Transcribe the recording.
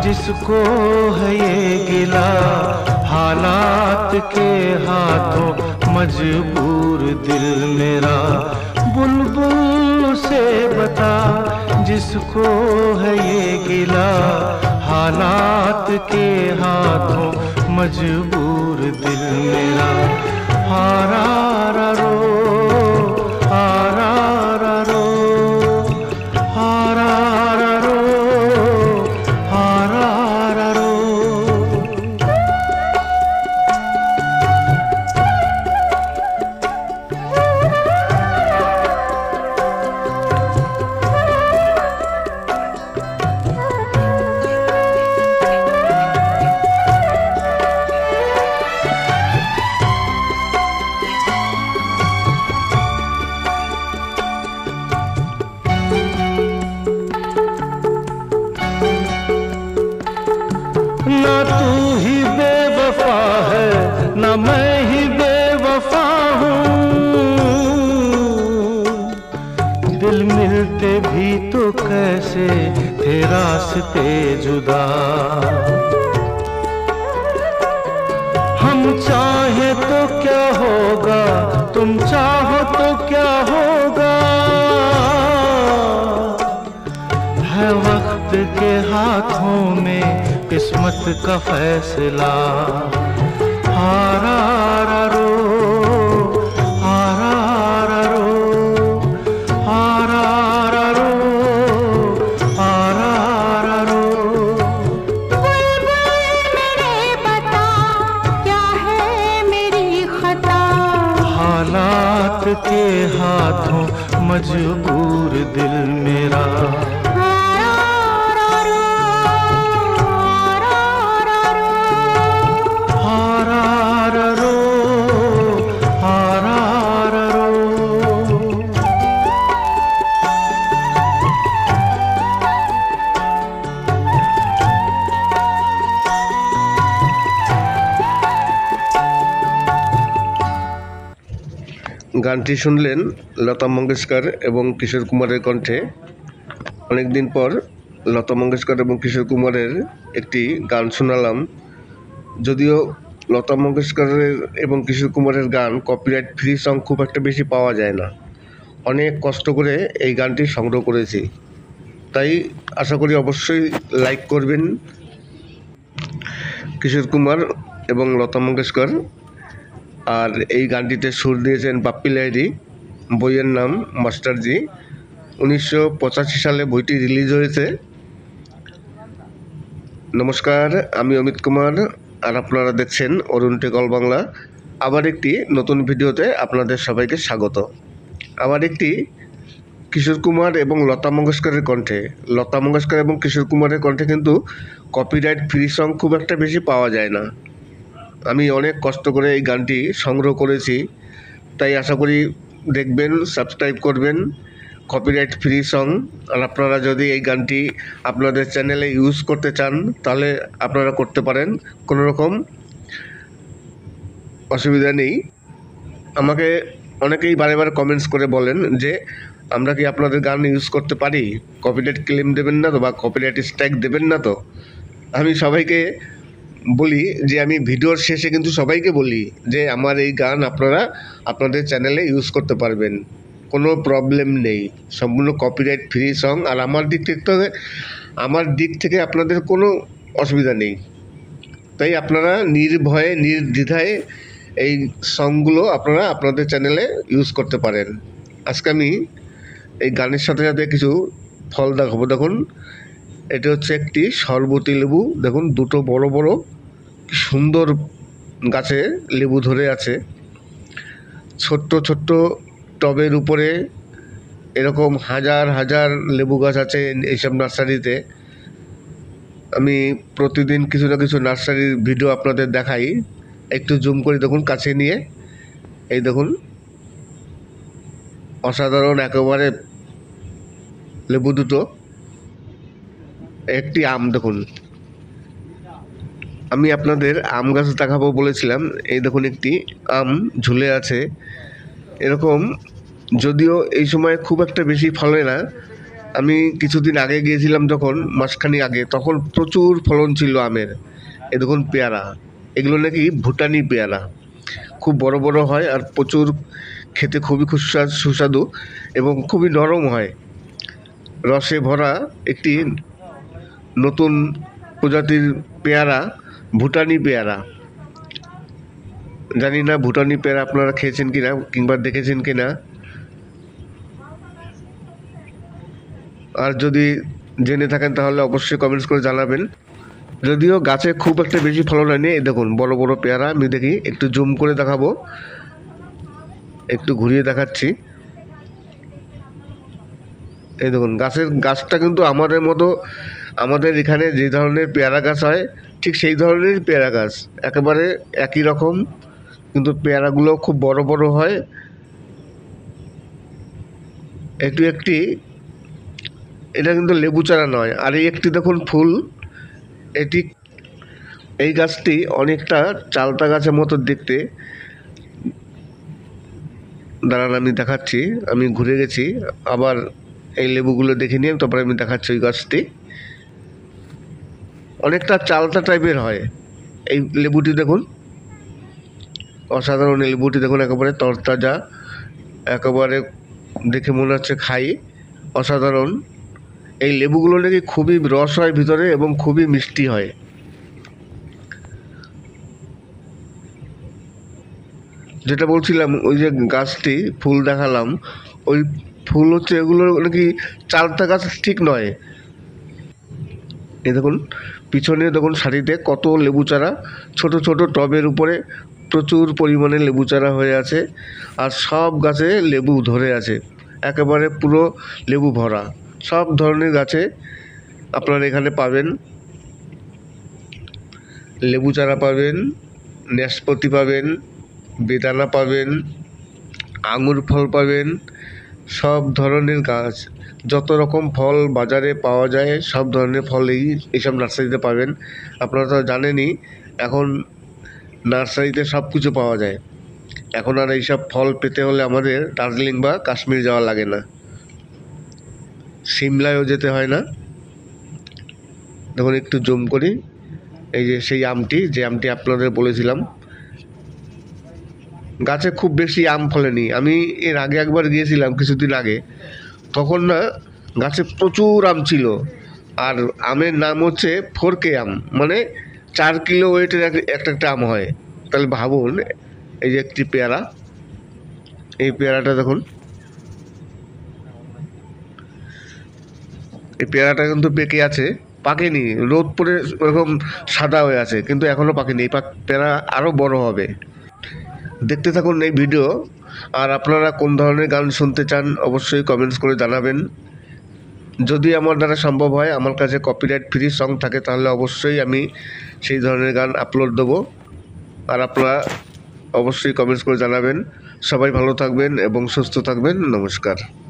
जिसको है ये गिला हालात के हाथों मजबूर दिल मेरा, बुलबुल से बता जिसको है ये गिला हालात के हाथों मजबूर दिल मेरा। हारा रा रो हारा रा रो हारा रा रो हारा रा रो। ना तू ही बेवफा है ना मैं ही बेवफा हूँ, दिल मिलते भी तो कैसे थे रास्ते जुदा। हम चाहे तो क्या होगा तुम चाहो तो क्या होगा, है वक्त के हाथों में किस्मत का फैसला। हारा रा रो हारा रा रो हारा रा रो हारा रा रो। बुलबुल मेरे बता क्या है मेरी खता, हालात के हाथों मजबूर दिल मेरा। গানটি শুনলেন লতা মঙ্গেশকর এবং কিশোর কুমারের কণ্ঠে। অনেকদিন পর লতা মঙ্গেশকর এবং কিশোর কুমারের একটি গান শোনালাম। যদিও লতা মঙ্গেশকরের এবং কিশোর কুমারের গান কপিরাইট ফ্রি সং খুব একটা বেশি পাওয়া যায় না, অনেক কষ্ট করে এই গানটি সংগ্রহ করেছি, তাই আশা করি অবশ্যই লাইক করবেন কিশোর কুমার এবং লতা মঙ্গেশকর। আর এই গানটিতে সুর দিয়েছেন বাপ্পি লাহিড়ী, বইয়ের নাম মাস্টারজি। 1985 সালে বইটি রিলিজ হয়েছে। নমস্কার, আমি অমিত কুমার আর আপনারা দেখছেন অরুণ টেক অল বাংলা। আবার একটি নতুন ভিডিওতে আপনাদের সবাইকে স্বাগত। আবার একটি কিশোর কুমার এবং লতা মঙ্গেশকরের কণ্ঠে। লতা মঙ্গেশকর এবং কিশোর কুমারের কণ্ঠে কিন্তু কপিরাইট ফ্রি সং খুব একটা বেশি পাওয়া যায় না। আমি অনেক কষ্ট করে এই গানটি সংগ্রহ করেছি, তাই আশা করি দেখবেন, সাবস্ক্রাইব করবেন। Copyright free song. আর আপনারা যদি এই গানটি আপনাদের চ্যানেলে ইউজ করতে চান তাহলে আপনারা করতে পারেন, কোনো রকম অসুবিধা নেই। আমাকে অনেকেই বারে বারে কমেন্টস করে বলেন যে আমরা কি আপনাদের গান ইউজ করতে পারি, কপিরাইট ক্লেম দেবেন না তো বা কপিরাইট স্ট্রাইক দেবেন না তো। আমি সবাইকে বলি যে আমি ভিডিওর শেষে কিন্তু সবাইকে বলি যে আমার এই গান আপনারা আপনাদের চ্যানেলে ইউজ করতে পারবেন, কোনো প্রবলেম নেই, সম্পূর্ণ কপিরাইট ফ্রি সং। আর আমার দিক থেকে আপনাদের কোনো অসুবিধা নেই, তাই আপনারা নির্ভয়ে নির্দ্বিধায় এই সংগুলো আপনারা আপনাদের চ্যানেলে ইউজ করতে পারেন। আজকে আমি এই গানের সাথে সাথে কিছু ফল দেখাবো। দেখুন, এটা হচ্ছে একটি শরবতী লেবু। দেখুন দুটো বড় বড় কি সুন্দর গাছে লেবু ধরে আছে। ছোট্ট ছোট্ট টবের উপরে এরকম হাজার হাজার লেবু গাছ আছে এইসব নার্সারিতে। আমি প্রতিদিন কিছু না কিছু নার্সারির ভিডিও আপনাদের দেখাই, একটু জুম করে দেখুন কাছে নিয়ে। এই দেখুন অসাধারণ একেবারে লেবু দুটো। একটি আম দেখুন, আমি আপনাদের আম গাছ দেখাবো বলেছিলাম, এই দেখুন একটি আম ঝুলে আছে। এরকম যদিও এই সময় খুব একটা বেশি ফলে না, আমি কিছুদিন আগে গিয়েছিলাম যখন, মাসখানি আগে, তখন প্রচুর ফলন ছিল আমের। এ দেখুন পেয়ারা, এগুলো নাকি ভুটানি পেয়ারা, খুব বড় বড় হয় আর প্রচুর খেতে খুবই সুস্বাদু এবং খুবই নরম হয়। রসে ভরা একটি নতুন প্রজাতির পেয়ারা, ভুটানি পেয়ারা। জানি না ভুটানি পেয়ারা আপনারা খেয়েছেন কিনা কিংবা দেখেছেন কিনা, আর যদি জেনে থাকেন তাহলে অবশ্যই কমেন্টস করে জানাবেন। যদিও গাছে খুব একটা বেশি ফলন হয়নি। এই দেখুন বড় বড় পেয়ারা, আমি দেখি একটু জুম করে দেখাবো, একটু ঘুরিয়ে দেখাচ্ছি। এই দেখুন গাছটা কিন্তু আমাদের মতো, আমাদের এখানে যে ধরনের পেয়ারা গাছ হয় ঠিক সেই ধরনের পেয়ারা গাছ, একেবারে একই রকম, কিন্তু পেয়ারাগুলো খুব বড় বড় হয়। এটা কিন্তু লেবু চারা নয়। আর এই একটি দেখুন ফুল, এই গাছটি অনেকটা চালতা গাছের মতো দেখতে। দাঁড়ান আমি দেখাচ্ছি, আমি ঘুরে গেছি, আবার এই লেবুগুলো দেখে নিয়ে তারপরে আমি দেখাচ্ছি। ওই গাছটি অনেকটা চালতা টাইপের হয়। এই লেবুটি দেখুন, অসাধারণ। এই লেবুটি দেখুন, একেবারে তরতাজা, একেবারে দেখে মনে হচ্ছে খাই, অসাধারণ। এই লেবুগুলো নাকি খুবই রস হয় ভিতরে এবং খুবই মিষ্টি হয়। যেটা বলছিলাম, ওই যে গাছটি ফুল দেখালাম, ওই ফুল হচ্ছে এগুলো নাকি চালতা গাছ ঠিক নয়। এই দেখুন পিছনে দেখুন সারিতে কত লেবু চারা, ছোট ছোট টবের উপরে প্রচুর পরিমাণে লেবু চারা হয়ে আছে, আর সব গাছে লেবু ধরে আছে, একেবারে পুরো লেবু ভরা। সব ধরনের গাছে আপনারা এখানে পাবেন, লেবু চারা পাবেন, নাশপাতি পাবেন, বেদানা পাবেন, আঙুর ফল পাবেন, সব ধরনের গাছ, যত রকম ফল বাজারে পাওয়া যায় সব ধরনের ফলই এইসব নার্সারিতে পাবেন। আপনারা তো জানেনই এখন নার্সারিতে সব কিছু পাওয়া যায়। এখন আর এইসব ফল পেতে হলে আমাদের দার্জিলিং বা কাশ্মীর যাওয়া লাগে না, সিমলায়ও যেতে হয় না। দেখুন একটু জুম করি, এই যে সেই আমটি, যে আমটি আপনাদের বলেছিলাম। গাছে খুব বেশি আম ফলেনি। আমি এর আগে একবার গিয়েছিলাম কিছুদিন আগে, তখন না গাছে প্রচুর আম ছিল। আর আমের নাম হচ্ছে 4K আম, মানে 4 কিলো ওয়েটের একটা আম হয়। তাহলে ভাবুন, এই যে একটি পেয়ারা, এই পেয়ারাটা দেখুন, এই পেয়ারাটা কিন্তু পেকে আছে, পাকেনি, রোদ পড়ে ওরকম সাদা হয়ে আছে, কিন্তু এখনও পাকেনি। এই পেয়ারা আরও বড় হবে। দেখতে থাকুন এই ভিডিও। আর আপনারা কোন ধরনের গান শুনতে চান অবশ্যই কমেন্টস করে জানাবেন। যদি আমার দ্বারা সম্ভব হয়, আমার কাছে কপিরাইট ফ্রি সং থাকে, তাহলে অবশ্যই আমি সেই ধরনের গান আপলোড দেবো। আর আপনারা অবশ্যই কমেন্টস করে জানাবেন। সবাই ভালো থাকবেন এবং সুস্থ থাকবেন। নমস্কার।